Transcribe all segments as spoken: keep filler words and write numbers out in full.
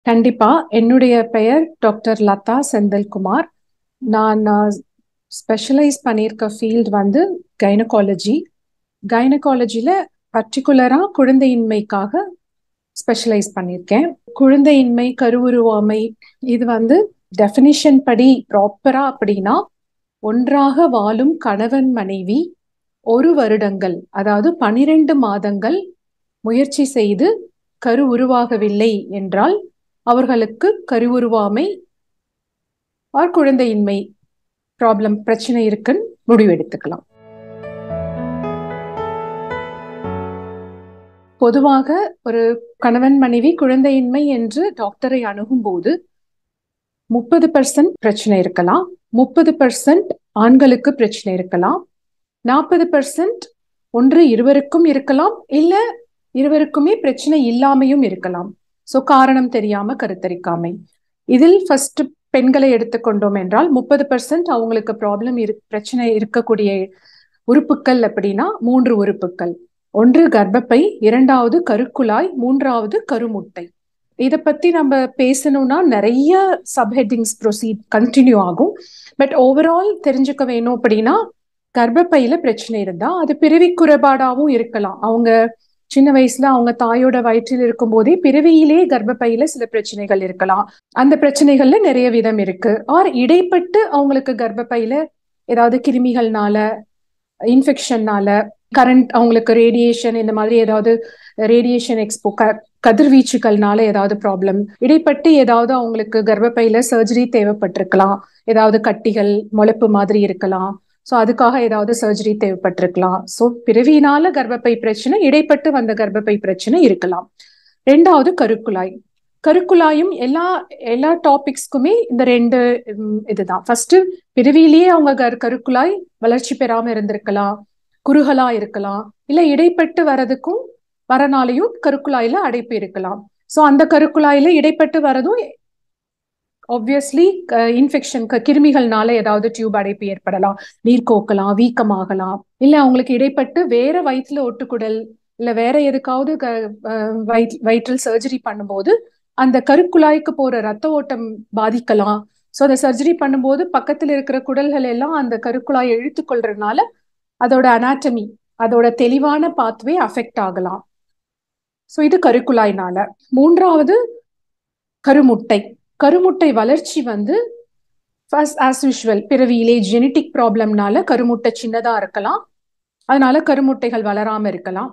கண்டிப்பா. என்னுடைய பெயர் டாக்டர் லதா செந்தில்குமார். நான் ஸ்பெஷலைஸ் பண்ணியிருக்க ஃபீல்ட் வந்து கைனகாலஜி. கைனகாலஜில பர்டிகுலரா குழந்தையின்மைக்காக ஸ்பெஷலைஸ் பண்ணியிருக்கேன். குழந்தையின்மை, கருவுருவாமை இது வந்து டெஃபினிஷன் படி ப்ராப்பரா அப்படின்னா, ஒன்றாக வாழும் கணவன் மனைவி ஒரு வருடங்கள், அதாவது பனிரெண்டு மாதங்கள் முயற்சி செய்து கரு உருவாகவில்லை என்றால் அவர்களுக்கு கருவுருவாமை ஆர் குழந்தையின்மை ப்ராப்ளம் பிரச்சனை இருக்குன்னு முடிவெடுத்துக்கலாம். பொதுவாக ஒரு கணவன் மனைவி குழந்தையின்மை என்று டாக்டரை அணுகும் போது முப்பது பர்சன்ட் பிரச்சனை இருக்கலாம், முப்பது பர்சன்ட் ஆண்களுக்கு பிரச்சனை இருக்கலாம், நாற்பது பர்சன்ட் ஒன்று இருவருக்கும் இருக்கலாம், இல்ல இருவருக்குமே பிரச்சனை இல்லாமையும் இருக்கலாம். சோ காரணம் தெரியாம கருத்தரிக்காமை. இதில் ஃபர்ஸ்ட் பெண்களை எடுத்துக்கொண்டோம் என்றால் முப்பது பர்சன்ட் அவங்களுக்கு ப்ராப்ளம் இரு பிரச்சனை இருக்கக்கூடிய உறுப்புக்கள் அப்படின்னா மூன்று உறுப்புக்கள். ஒன்று கர்ப்பப்பை, இரண்டாவது கருக்குழாய், மூன்றாவது கருமுட்டை. இதை பத்தி நம்ம பேசணும்னா நிறைய சப்ஹெட்டிங்ஸ் ப்ரொசீட் கண்டினியூ ஆகும். பட் ஓவரால் தெரிஞ்சுக்க வேணும் அப்படின்னா, கர்ப்பப்பையில பிரச்சனை இருந்தா அது பிறவி குறைபாடாவும் இருக்கலாம். அவங்க சின்ன வயசுல அவங்க தாயோட வயிற்றில் இருக்கும் போதே பிறவியிலே கர்ப்பப்பையில சில பிரச்சனைகள் இருக்கலாம். அந்த பிரச்சனைகள்ல நிறைய விதம் இருக்கு. ஆர் இடைப்பட்டு அவங்களுக்கு கர்ப்பப்பையில ஏதாவது கிருமிகள்னால, இன்ஃபெக்ஷன்னால, கரண்ட் அவங்களுக்கு ரேடியேஷன் இந்த மாதிரி ஏதாவது ரேடியேஷன் எக்ஸ்போ கதிர்வீச்சுகள்னால ஏதாவது ப்ராப்ளம் இடைப்பட்டு ஏதாவது அவங்களுக்கு கர்ப்பப்பையில சர்ஜரி தேவைப்பட்டிருக்கலாம். ஏதாவது கட்டிகள் முளைப்பு மாதிரி இருக்கலாம். ஸோ அதுக்காக ஏதாவது சர்ஜரி தேவைப்பட்டிருக்கலாம். ஸோ பிறவியினால கர்ப்பப்பை பிரச்சனை, இடைப்பட்டு வந்த கர்ப்பப்பை பிரச்சனை இருக்கலாம். ரெண்டாவது கருக்குழாய். கருக்குழாயும் எல்லா எல்லா டாபிக்ஸ்க்குமே இந்த ரெண்டு இதுதான். ஃபர்ஸ்ட் பிறவியிலேயே அவங்க கரு கருக்குழாய் வளர்ச்சி பெறாம இருந்திருக்கலாம், குறுகலா இருக்கலாம், இல்ல இடைப்பட்டு வரதுக்கும் வரனாலையும் கருக்குழாயில அடைப்பு இருக்கலாம். ஸோ அந்த கருக்குழாயில இடைப்பட்டு வரதும் ஆப்வியஸ்லி இன்ஃபெக்ஷன் கிருமிகள்னால ஏதாவது டியூப் அடைப்பு ஏற்படலாம், நீர் கோக்கலாம், வீக்கமாகலாம். இல்ல அவங்களுக்கு இடைப்பட்டு வேற வயிற்றுல ஒட்டுக்குடல் இல்ல வேற எதுக்காவது வயிற்றில் சர்ஜரி பண்ணும்போது அந்த கருக்குழாய்க்கு போற ரத்த ஓட்டம் பாதிக்கலாம். ஸோ அந்த சர்ஜரி பண்ணும்போது பக்கத்தில் இருக்கிற குடல்கள் எல்லாம் அந்த கருக்குழாயை இழுத்து கொள்றதுனால அதோட அனாட்டமி, அதோட தெளிவான பாத்வே அஃபெக்ட் ஆகலாம். ஸோ இது கருக்குழாய்னால. மூன்றாவது கருமுட்டை. கருமுட்டை வளர்ச்சி வந்து ஃபர்ஸ்ட் ஆஸ் யூஷுவல் பிறவியிலே ஜெனட்டிக் ப்ராப்ளம்னால கருமுட்டை சின்னதா இருக்கலாம், அதனால கருமுட்டைகள் வளராம இருக்கலாம்.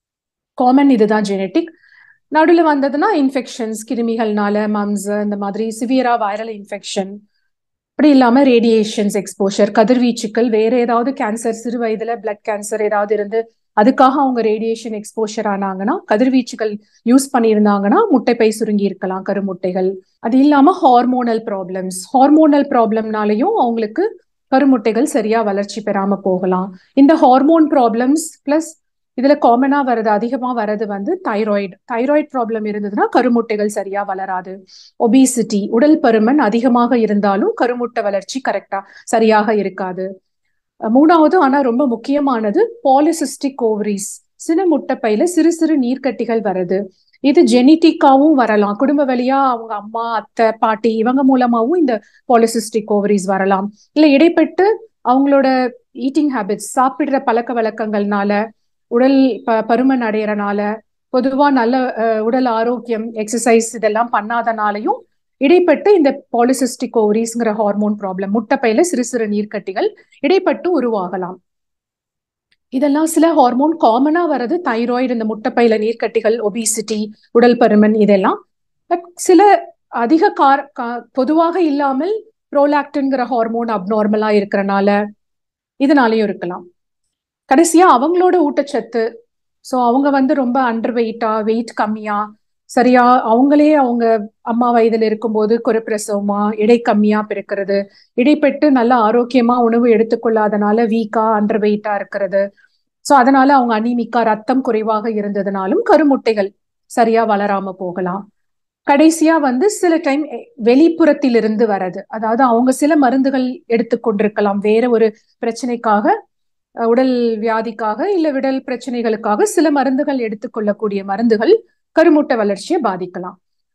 காமன் இதுதான் ஜெனட்டிக். நடுவில் வந்ததுன்னா இன்ஃபெக்ஷன்ஸ், கிருமிகள்னால மம்ஸ், இந்த மாதிரி சிவியரா வைரல் இன்ஃபெக்ஷன், அப்படி இல்லாம ரேடியேஷன்ஸ் எக்ஸ்போஷர், கதிர்வீச்சுக்கள், வேற ஏதாவது கேன்சர், சிறு வயதுல பிளட் கேன்சர் ஏதாவது இருந்து அதுக்காக அவங்க ரேடியேஷன் எக்ஸ்போஷர் ஆனாங்கன்னா, கதிர்வீச்சுகள் யூஸ் பண்ணியிருந்தாங்கன்னா முட்டைப்பை சுருங்கி இருக்கலாம், கருமுட்டைகள். அது இல்லாம ஹார்மோனல் ப்ராப்ளம்ஸ், ஹார்மோனல் ப்ராப்ளம்னாலையும் அவங்களுக்கு கருமுட்டைகள் சரியா வளர்ச்சி பெறாம போகலாம். இந்த ஹார்மோன் ப்ராப்ளம்ஸ் பிளஸ் இதுல காமனா வர்றது, அதிகமா வர்றது வந்து தைராய்டு. தைராய்டு ப்ராப்ளம் இருந்ததுன்னா கருமுட்டைகள் சரியா வளராது. ஒபிசிட்டி, உடல் பருமன் அதிகமாக இருந்தாலும் கருமுட்டை வளர்ச்சி கரெக்டா சரியாக இருக்காது. மூணாவது ஆனா ரொம்ப முக்கியமானது பாலிசிஸ்டிக் ஓவரிஸ். சின முட்டைப்பையில சிறு சிறு நீர்க்கட்டிகள் வருது. இது ஜெனட்டிக்காவும் வரலாம், குடும்ப வழியா அவங்க அம்மா, அத்தை, பாட்டி இவங்க மூலமாவும் இந்த பாலிசிஸ்டிக் ஓவரிஸ் வரலாம். இல்ல இடைப்பட்டு அவங்களோட ஈட்டிங் ஹேபிட்ஸ், சாப்பிடுற பழக்க வழக்கங்கள்னால, உடல் ப பருமன் அடையறனால, பொதுவா நல்ல உடல் ஆரோக்கியம், எக்ஸசைஸ் இதெல்லாம் பண்ணாதனாலையும் இடைப்பட்டு இந்த பாலிசிஸ்டிக் ஓவரிஸ்ங்கிற ஹார்மோன் ப்ராப்ளம், முட்டைப்பையில சிறு சிறு நீர்க்கட்டிகள் இடைப்பட்டு உருவாகலாம். இதெல்லாம் சில ஹார்மோன் காமனா வர்றது தைராய்டு, இந்த முட்டைப்பையில நீர்க்கட்டிகள், ஒபிசிட்டி, உடல் பருமன் இதெல்லாம். சில அதிக கார் பொதுவாக இல்லாமல் ப்ரோலாக்டின்ங்கிற ஹார்மோன் அப்நார்மலா இருக்கிறனால இதனாலையும் இருக்கலாம். கடைசியா அவங்களோட ஊட்டச்சத்து. ஸோ அவங்க வந்து ரொம்ப அண்டர் வெயிட்டா, வெயிட் கம்மியா, சரியா அவங்களே அவங்க அம்மா வயதுல இருக்கும்போது குறைப்பிரசவமா, இடை கம்மியா பிறக்கிறது, இடைப்பட்டு நல்ல ஆரோக்கியமா உணவு எடுத்துக்கொள்ளாதனால வீக்கா, அண்டர் வெயிட்டா இருக்கிறது. ஸோ அதனால அவங்க அனீமிக்கா, ரத்தம் குறைவாக இருந்ததுனாலும் கருமுட்டைகள் சரியா வளராம போகலாம். கடைசியா வந்து சில டைம் வெளிப்புறத்திலிருந்து வர்றது, அதாவது அவங்க சில மருந்துகள் எடுத்துக்கொண்டிருக்கலாம் வேற ஒரு பிரச்சனைக்காக, உடல் வியாதிக்காக இல்ல விடல் பிரச்சனைகளுக்காக சில மருந்துகள் எடுத்துக்கொள்ளக்கூடிய மருந்துகள் கருமுட்டை வளர்ச்சியை பாதிக்கலாம்.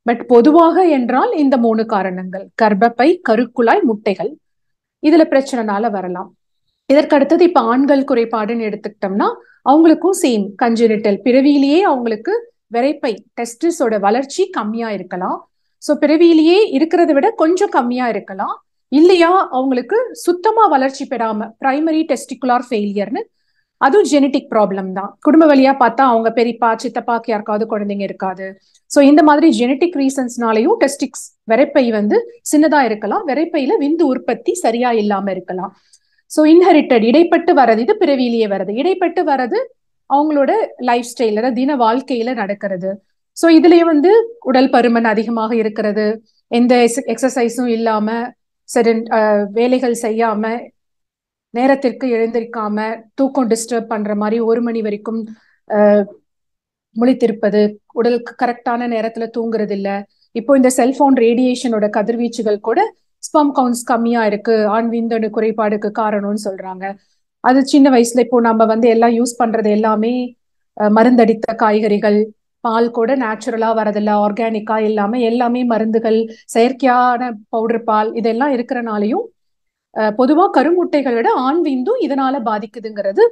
பட் பொதுவாக என்றால் இந்த மூணு காரணங்கள், கர்ப்பப்பை, கருக்குழாய், முட்டைகள், இதுல பிரச்சனைனால வரலாம். இதற்கு அடுத்தது இப்ப ஆண்கள் குறைபாடுன்னு எடுத்துக்கிட்டோம்னா அவங்களுக்கும் சேம் கன்ஜெனிட்டல், பிறவியிலேயே அவங்களுக்கு விரைப்பை டெஸ்டிஸோட வளர்ச்சி கம்மியா இருக்கலாம். ஸோ பிறவியிலேயே இருக்கிறத விட கொஞ்சம் கம்மியா இருக்கலாம். இல்லையா அவங்களுக்கு சுத்தமா வளர்ச்சி பெறாம பிரைமரி டெஸ்டிகுலார் ஃபெயிலியர்னு, அதுவும் ஜெனட்டிக் ப்ராப்ளம் தான். குடும்ப வழியா பார்த்தா அவங்க பெரியப்பா சித்தப்பாக்கு யாருக்காவது குழந்தைங்க இருக்காது. ஸோ இந்த மாதிரி ஜெனட்டிக் ரீசன்ஸ்னாலையும் டெஸ்டிக்ஸ் விரைப்பை வந்து சின்னதா இருக்கலாம், விரைப்பையில விந்து உற்பத்தி சரியா இல்லாம இருக்கலாம். ஸோ இன்ஹெரிட்டட், இடைப்பட்டு வர்றது, இது பிறவியிலேயே வர்றது. இடைப்பட்டு வர்றது அவங்களோட லைஃப் ஸ்டைல், அதாவது தின வாழ்க்கையில நடக்கிறது. ஸோ இதுலயே வந்து உடல் பருமன் அதிகமாக இருக்கிறது, எந்த எக்ஸசைஸும் இல்லாம, சரி வேலைகள் செய்யாம, நேரத்திற்கு எழுந்திருக்காம, தூக்கம் டிஸ்டர்ப் பண்ற மாதிரி ஒரு மணி வரைக்கும் அஹ் முழித்திருப்பது, உடலுக்கு கரெக்டான நேரத்துல தூங்குறது இல்ல. இப்போ இந்த செல்போன் ரேடியேஷனோட கதிர்வீச்சுகள் கூட ஸ்பெர்ம் கவுண்ட்ஸ் கம்மியா இருக்கு, ஆண் விந்தணு குறைபாடுக்கு காரணம்னு சொல்றாங்க. அது சின்ன வயசுல இப்போ நம்ம வந்து எல்லாம் யூஸ் பண்றது எல்லாமே மருந்தடித்த காய்கறிகள், பால் கூட நேச்சுரலா வரதில்ல, ஆர்கானிக்கா இல்லாம எல்லாமே மருந்துகள், செயற்கையான பவுடர் பால், இதெல்லாம் இருக்கிறனாலையும் பொதுவா கருமுட்டைகளை விட ஆண் விந்தும் இதனால பாதிக்குதுங்கிறது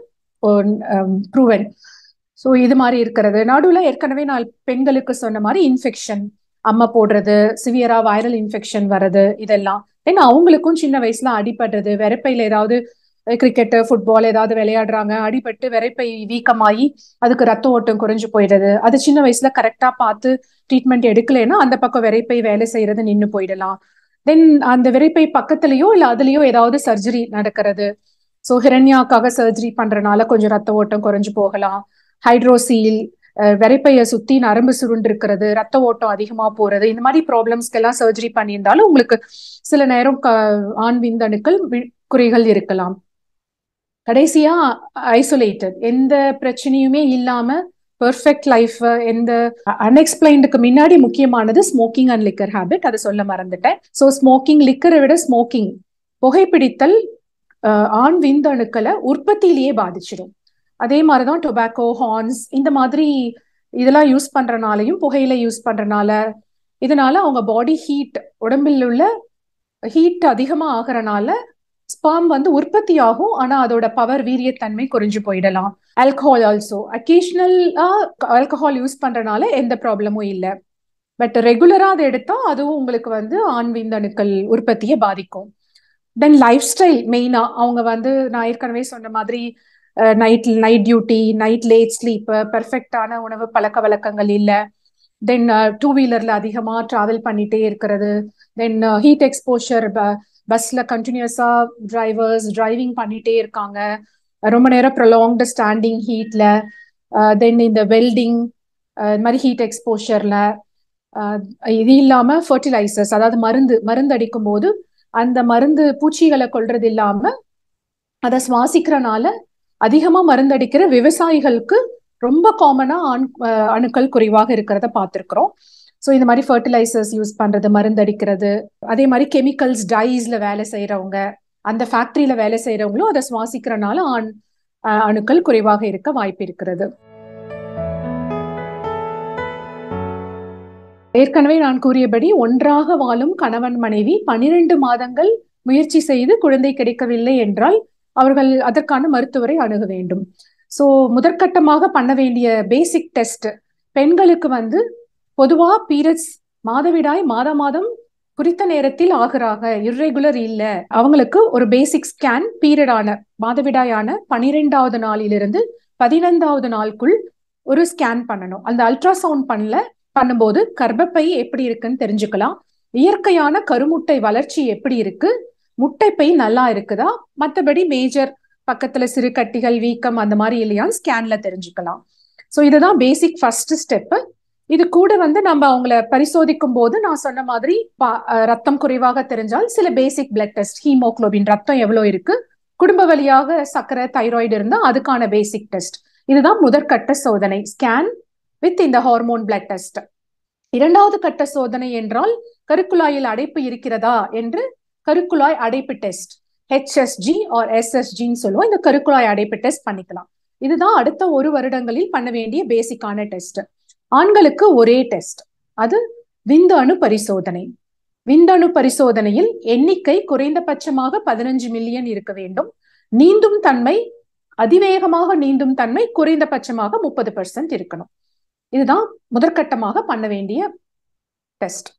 ப்ரூவன். ஸோ இது மாதிரி இருக்கிறது. நடுவில் ஏற்கனவே நான் பெண்களுக்கு சொன்ன மாதிரி இன்ஃபெக்ஷன், அம்மா போடுறது, சிவியரா வைரல் இன்ஃபெக்ஷன் வர்றது, இதெல்லாம். ஏன்னா அவங்களுக்கும் சின்ன வயசுல அடிபடுறது, விரைப்பையில ஏதாவது கிரிக்கெட்டு ஃபுட்பால் ஏதாவது விளையாடுறாங்க, அடிபட்டு விரைப்பை வீக்கமாகி அதுக்கு ரத்த ஓட்டம் குறைஞ்சு போயிடுது. அது சின்ன வயசுல கரெக்டா பார்த்து ட்ரீட்மெண்ட் எடுக்கலைன்னா அந்த பக்கம் விரைப்பை வேலை செய்யறது நின்று போயிடலாம். தென் அந்த விரைப்பை பக்கத்துலயோ இல்ல அதுலயோ ஏதாவது சர்ஜரி நடக்கிறது. ஸோ ஹிரண்யாக்காக சர்ஜரி பண்றதுனால கொஞ்சம் ரத்த ஓட்டம் குறைஞ்சு போகலாம். ஹைட்ரோசீல், விரைப்பையை சுத்தி நரம்பு சுருண்டு இருக்கிறது, ரத்த ஓட்டம் அதிகமா போறது, இந்த மாதிரி ப்ராப்ளம்ஸ்க்கு எல்லாம் சர்ஜரி பண்ணியிருந்தாலும் உங்களுக்கு சில நேரம் ஆண் விந்தணுக்கள் குறைகள் இருக்கலாம். கடைசியா ஐசோலேட்டட், எந்த பிரச்சனையுமே இல்லாம பெர்ஃபெக்ட் லைஃப், எந்த அன்எக்ஸ்பிளைன்டுக்கு முன்னாடி முக்கியமானது ஸ்மோக்கிங் அண்ட் லிக்கர் ஹேபிட், அதை சொல்ல மறந்துட்டேன். ஸோ ஸ்மோக்கிங், லிக்கரை விட ஸ்மோக்கிங், புகைப்பிடித்தல் ஆண் விந்தணுக்களை உற்பத்தியிலேயே பாதிச்சிடும். அதே மாதிரிதான் டொபாக்கோ, ஹார்ன்ஸ், இந்த மாதிரி இதெல்லாம் யூஸ் பண்றனாலையும், புகையில யூஸ் பண்றனால, இதனால அவங்க பாடி ஹீட், உடம்பில் உள்ள ஹீட் அதிகமா ஆகிறனால ஸ்பெர்ம் வந்து உற்பத்தி ஆகும், ஆனா அதோட பவர், வீரியத்தன்மை குறைஞ்சு போயிடலாம். ஆல்கஹால் ஆல்சோ, அக்கேஷனலா ஆல்கஹால் யூஸ் பண்றனால எந்த ப்ராப்ளமும் இல்லை, பட் ரெகுலரா அதை எடுத்தா அதுவும் உங்களுக்கு வந்து ஆண் விந்தணுக்கள் உற்பத்தியை பாதிக்கும். தென் லைஃப் ஸ்டைல் மெயினா, அவங்க வந்து நான் ஏற்கனவே சொன்ன மாதிரி night night duty, night late sleep, பெர்ஃபெக்டான உணவு பழக்க வழக்கங்கள் இல்லை, தென் டூ வீலர்ல அதிகமா டிராவல் பண்ணிட்டே இருக்கிறது, தென் ஹீட் எக்ஸ்போஷர், பஸ்ல கண்டினியூஸா டிரைவர்ஸ் டிரைவிங் பண்ணிட்டே இருக்காங்க, ரொம்ப நேரம் ப்ரொலாங்டு ஸ்டாண்டிங் ஹீட்ல, தென் இந்த வெல்டிங், இது மாதிரி ஹீட் எக்ஸ்போஷர்ல, இது இல்லாம ஃபர்டிலைசர்ஸ், அதாவது மருந்து மருந்து அடிக்கும் போது அந்த மருந்து பூச்சிகளை கொல்றது இல்லாம அதை சுவாசிக்கிறனால அதிகமா மருந்தடிக்கிற விவசாயிகளுக்கு ரொம்ப காமனா அணு அணுக்கள் குறைவாக இருக்கிறத பார்த்திருக்கிறோம். ஸோ இந்த மாதிரி ஃபர்டிலைசர்ஸ் யூஸ் பண்றது, மருந்தடிக்கிறது, அதே மாதிரி கெமிக்கல்ஸ், டைஸ்ல வேலை செய்யறவங்க, அந்த ஃபேக்டரியில வேலை செய்யறவங்களும் அதை சுவாசிக்கிறனால ஆண் அணுக்கள் குறைவாக இருக்க வாய்ப்பு இருக்கிறது. ஏற்கனவே நான் கூறியபடி ஒன்றாக வாழும் கணவன் மனைவி பனிரெண்டு மாதங்கள் முயற்சி செய்து குழந்தை கிடைக்கவில்லை என்றால் அவர்கள் அதற்கான மருத்துவரை அணுக வேண்டும். ஸோ முதற்கட்டமாக பண்ண வேண்டிய பேசிக் டெஸ்ட், பெண்களுக்கு வந்து பொதுவா பீரியட்ஸ், மாதவிடாய் மாத மாதம் குறித்த நேரத்தில் ஆகிறாங்க, இர்ரெகுலர் இல்ல, அவங்களுக்கு ஒரு பேசிக் ஸ்கேன் பீரியடான மாதவிடாயான பனிரெண்டாவது நாளிலிருந்து பதினைந்தாவது நாளுக்குள் ஒரு ஸ்கேன் பண்ணணும். அந்த அல்ட்ராசவுண்ட் பண்ணல பண்ணும்போது கர்ப்பப்பை எப்படி இருக்குன்னு தெரிஞ்சுக்கலாம், இயற்கையான கருமுட்டை வளர்ச்சி எப்படி இருக்கு, முட்டைப்பை நல்லா இருக்குதா, மற்றபடி மேஜர் பக்கத்துல சிறு கட்டிகள், வீக்கம் அந்த மாதிரி இல்லையான்னு ஸ்கேன்ல தெரிஞ்சுக்கலாம். ஸோ இதுதான் பேசிக் ஃபர்ஸ்ட் ஸ்டெப். இது கூட வந்து நம்ம அவங்கள பரிசோதிக்கும் போது நான் சொன்ன மாதிரி ரத்தம் குறைவாக தெரிஞ்சால் சில பேசிக் பிளட் டெஸ்ட், ஹீமோகுளோபின், ரத்தம் எவ்வளவு இருக்கு, குடும்ப வழியாக சர்க்கரை, தைராய்டு இருந்தா அதுக்கான பேசிக் டெஸ்ட். இதுதான் முதற்கட்ட சோதனை, ஸ்கேன் வித் இந்த ஹார்மோன் பிளட் டெஸ்ட். இரண்டாவது கட்ட சோதனை என்றால் கருக்குழாயில் அடைப்பு இருக்கிறதா என்று கருக்குழாய் அடைப்பு டெஸ்ட், ஹெச்எஸ்ஜி ஆர் எஸ்எஸ்ஜின்னு சொல்லுவோம். இந்த கருக்குழாய் அடைப்பு டெஸ்ட் பண்ணிக்கலாம். இதுதான் அடுத்த ஒரு வருடங்களில் பண்ண வேண்டிய பேசிக்கான டெஸ்ட். ஆண்களுக்கு ஒரே டெஸ்ட், அது விந்தணு பரிசோதனை. விந்தணு பரிசோதனையில் எண்ணிக்கை குறைந்தபட்சமாக பதினஞ்சு மில்லியன் இருக்க வேண்டும். நீந்தும் தன்மை, அதிவேகமாக நீந்தும் தன்மை குறைந்தபட்சமாக முப்பது பர்சன்ட் இருக்கணும். இதுதான் முதற்கட்டமாக பண்ண வேண்டிய டெஸ்ட்.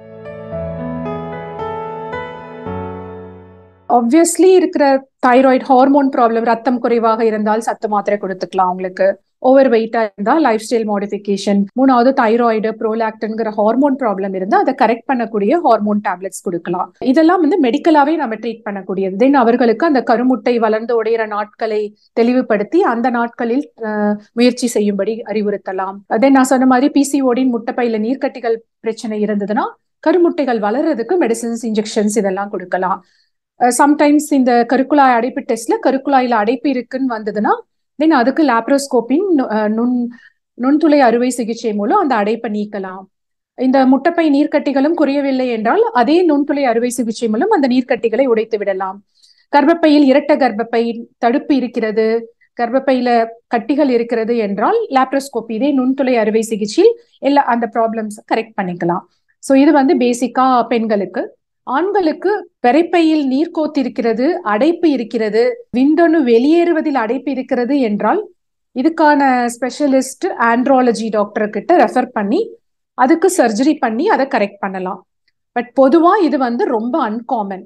ஆப்வியஸ்லி இருக்கிற தைராய்டு ஹார்மோன் ப்ராப்ளம், ரத்தம் குறைவாக இருந்தால் சத்து மாத்திரை கொடுத்துக்கலாம். அவங்களுக்கு ஓவர் வெயிட்டா இருந்தா லைஃப் ஸ்டைல் மாடிஃபிகேஷன். மூணாவது தைராய்டு, ப்ரோலாக்டின்ங்கிற ஹார்மோன் ப்ராப்ளம் இருந்தா அதை கரெக்ட் பண்ணக்கூடிய ஹார்மோன் டேப்லெட்ஸ் கொடுக்கலாம். இதெல்லாம் வந்து மெடிக்கலாவே நம்ம ட்ரீட் பண்ணக்கூடியது. தென் அவர்களுக்கு அந்த கருமுட்டை வளர்ந்து உடையிற நாட்களை தெளிவுபடுத்தி அந்த நாட்களில் முயற்சி செய்யும்படி அறிவுறுத்தலாம். தென் நான் சொன்ன மாதிரி பிசிஓடின் முட்டைப்பையில நீர்க்கட்டிகள் பிரச்சனை இருந்ததுன்னா கருமுட்டைகள் வளர்றதுக்கு மெடிசின்ஸ், இன்ஜெக்ஷன்ஸ் இதெல்லாம் கொடுக்கலாம். சம்டைம்ஸ் இந்த கருக்குழாய் அடைப்பு டெஸ்ட்ல கருக்குழாயில அடைப்பு இருக்குன்னு வந்ததுன்னா தென் அதுக்கு லாப்ரோஸ்கோப்பின் நுண் நுண்துளை அறுவை சிகிச்சை மூலம் அந்த அடைப்பை நீக்கலாம். இந்த முட்டைப்பை நீர்க்கட்டிகளும் குறையவில்லை என்றால் அதே நுண்துளை அறுவை சிகிச்சை மூலம் அந்த நீர்க்கட்டிகளை உடைத்து விடலாம். கர்ப்பப்பையில் இரட்ட கர்ப்பப்பை தடுப்பு இருக்கிறது, கர்ப்பப்பையில கட்டிகள் இருக்கிறது என்றால் லாப்ரோஸ்கோப்பி, இதே நுண்துளை அறுவை சிகிச்சையில் எல்லா அந்த ப்ராப்ளம்ஸ் கரெக்ட் பண்ணிக்கலாம். ஸோ இது வந்து பேசிக்கா பெண்களுக்கு. ஆண்களுக்கு பெரைப்பையில் நீர் கோத்திருக்கிறது, அடைப்பு இருக்கிறது, விந்தணு வெளியேறுவதில் அடைப்பு இருக்கிறது என்றால் இதுக்கான ஸ்பெஷலிஸ்ட் ஆண்ட்ராலஜி டாக்டர் கிட்ட ரெஃபர் பண்ணி அதுக்கு சர்ஜரி பண்ணி அதை கரெக்ட் பண்ணலாம். பட் பொதுவா இது வந்து ரொம்ப அன்காமன்.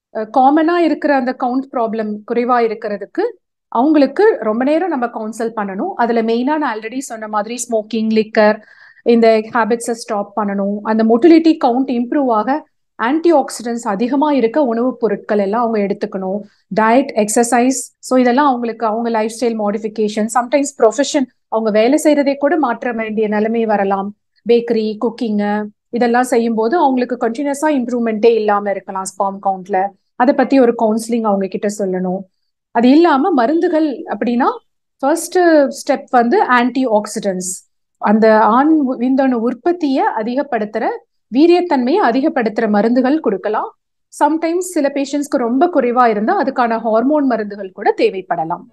காமனா இருக்கிற அந்த கவுண்ட் ப்ராப்ளம் குறைவா இருக்கிறதுக்கு அவங்களுக்கு ரொம்ப நேரம் நம்ம கவுன்சில் பண்ணணும். அதுல மெயினா நான் ஆல்ரெடி சொன்ன மாதிரி ஸ்மோக்கிங், லிக்கர், இந்த ஹேபிட்ஸை ஸ்டாப் பண்ணணும். அந்த மொட்டிலிட்டி கவுண்ட் இம்ப்ரூவ் ஆக ஆன்டி ஆக்சிடென்ட்ஸ் அதிகமா இருக்க உணவுப் பொருட்கள் எல்லாம் அவங்க எடுத்துக்கணும். டயட், எக்ஸசைஸ், ஸோ இதெல்லாம் அவங்களுக்கு அவங்க lifestyle modification, sometimes profession, அவங்க வேலை செய்யறதை கூட மாற்ற வேண்டிய நிலைமை வரலாம். பேக்கரி, குக்கிங் இதெல்லாம் செய்யும் போது அவங்களுக்கு கண்டினியூஸா இம்ப்ரூவ்மெண்ட்டே இல்லாம இருக்கலாம் ஸ்பாம் கவுண்ட்ல. அதை பத்தி ஒரு கவுன்சிலிங் அவங்க கிட்ட சொல்லணும். அது இல்லாம மருந்துகள் அப்படின்னா ஃபர்ஸ்ட் ஸ்டெப் வந்து ஆன்டி ஆக்சிடென்ட்ஸ், அந்த ஆண் விந்தணு உற்பத்தியை அதிகப்படுத்துற, வீரியத்தன்மையை அதிகப்படுத்துற மருந்துகள் கொடுக்கலாம். சம்டைம்ஸ் சில பேஷண்ட்ஸ்க்கு ரொம்ப குறைவா இருந்தா அதுக்கான ஹார்மோன் மருந்துகள் கூட தேவைப்படலாம்.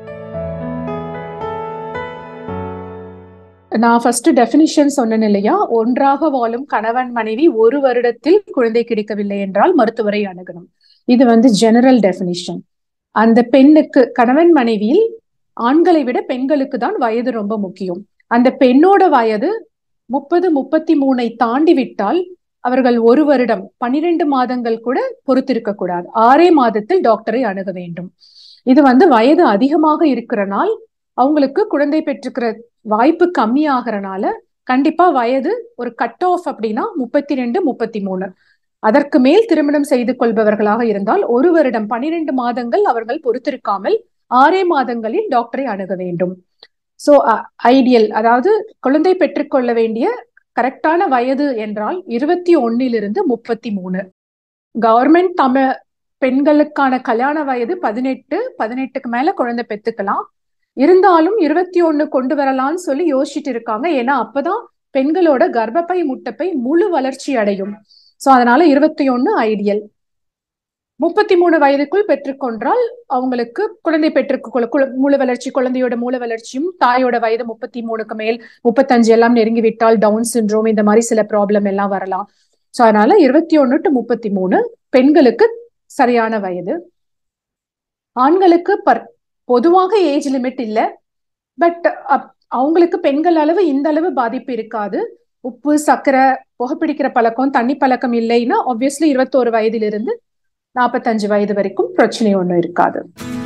நான் ஃபர்ஸ்ட் டெஃபினிஷன் சொன்னேன் இல்லையா, ஒன்றாக வாழும் கணவன் மனைவி ஒரு வருடத்தில் குழந்தை கிடைக்கவில்லை என்றால் மருத்துவரை அணுகணும். இது வந்து ஜெனரல் டெஃபினிஷன். அந்த பெண்ணுக்கு, கணவன் மனைவியில் ஆண்களை விட பெண்களுக்கு தான் வயது ரொம்ப முக்கியம். அந்த பெண்ணோட வயது முப்பது முப்பத்தி மூணை தாண்டி விட்டால் அவர்கள் ஒரு வருடம் பனிரெண்டு மாதங்கள் கூட பொறுத்திருக்க கூடாது. ஆறே மாதத்தில் டாக்டரை அணுக வேண்டும். இது வந்து வயது அதிகமாக இருக்கிறனால அவங்களுக்கு குழந்தை பெற்றுக்கிற வாய்ப்பு கம்மியாகிறனால கண்டிப்பா வயது ஒரு கட் ஆஃப் அப்படின்னா முப்பத்தி ரெண்டு முப்பத்தி மூணு. அதற்கு மேல் திருமணம் செய்து கொள்பவர்களாக இருந்தால் ஒரு வருடம் பனிரெண்டு மாதங்கள் அவர்கள் பொறுத்திருக்காமல் ஆறே மாதங்களில் டாக்டரை அணுக வேண்டும். ஸோ ஐடியல், அதாவது குழந்தை பெற்றுக்கொள்ள வேண்டிய கரெக்டான வயது என்றால் இருபத்தி ஒன்னிலிருந்து முப்பத்தி மூணு. கவர்மெண்ட் தமிழ் பெண்களுக்கான கல்யாண வயது பதினெட்டு, பதினெட்டுக்கு மேல குழந்தை பெற்றுக்கலாம். இருந்தாலும் இருபத்தி ஒண்ணு கொண்டு வரலாம்னு சொல்லி யோசிச்சுட்டு இருக்காங்க. ஏன்னா அப்பதான் பெண்களோட கர்ப்பப்பை, முட்டைப்பை முழு வளர்ச்சி அடையும். ஸோ அதனால இருபத்தி ஒண்ணு ஐடியல். முப்பத்தி மூணு வயதுக்குள் பெற்றுக்கொண்டால் அவங்களுக்கு குழந்தை பெற்றுக்கொள்ள மூல வளர்ச்சி, குழந்தையோட மூல வளர்ச்சியும், தாயோட வயது முப்பத்தி மூணுக்கு மேல் முப்பத்தஞ்சு எல்லாம் நெருங்கி விட்டால் டவுன் சிண்ட்ரோம், இந்த மாதிரி சில ப்ராப்ளம் எல்லாம் வரலாம். ஸோ அதனால இருபத்தி ஒண்ணு டு முப்பத்தி மூணு பெண்களுக்கு சரியான வயது. ஆண்களுக்கு பர் பொதுவாக ஏஜ் லிமிட் இல்லை. பட் அவங்களுக்கு பெண்கள் அளவு இந்த அளவு பாதிப்பு இருக்காது. உப்பு, சர்க்கரை, புகைப்பிடிக்கிற பழக்கம், தண்ணி பழக்கம் இல்லைன்னா ஆப்வியஸ்லி இருபத்தோரு வயதிலிருந்து நாற்பத்தஞ்சு வயது வரைக்கும் பிரச்சனை ஒன்றும் இருக்காது.